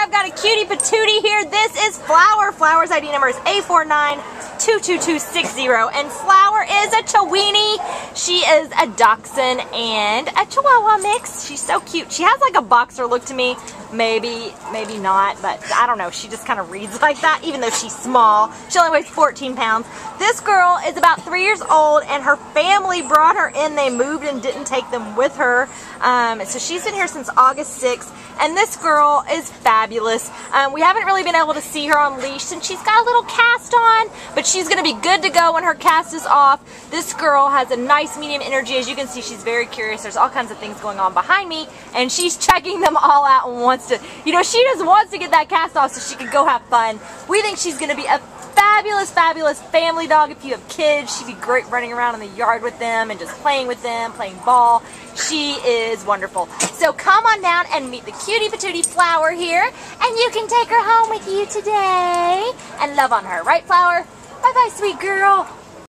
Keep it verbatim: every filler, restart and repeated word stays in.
I've got a cutie patootie here. This is Flower. Flower's I D number is A four nine two two two six zero, and Flower is a Chiweenie. She is a Dachshund and a Chihuahua mix. She's so cute. She has like a boxer look to me. Maybe, maybe not, but I don't know. She just kind of reads like that, even though she's small. She only weighs fourteen pounds. This girl is about three years old, and her family brought her in. They moved and didn't take them with her. Um, so she's been here since August sixth, and this girl is fabulous. Um, we haven't really been able to see her on leash since she's got a little cast on, but she's going to be good to go when her cast is off. This girl has a nice medium energy. As you can see, she's very curious. There's all kinds of things going on behind me, and she's checking them all out and wants to, you know, she just wants to get that cast off so she can go have fun. We think she's going to be a fabulous, fabulous family dog. If you have kids, she'd be great running around in the yard with them and just playing with them, playing ball. She is wonderful. So come on down and meet the cutie patootie Flower here, and you can take her home with you today and love on her. Right, Flower? Bye-bye, sweet girl.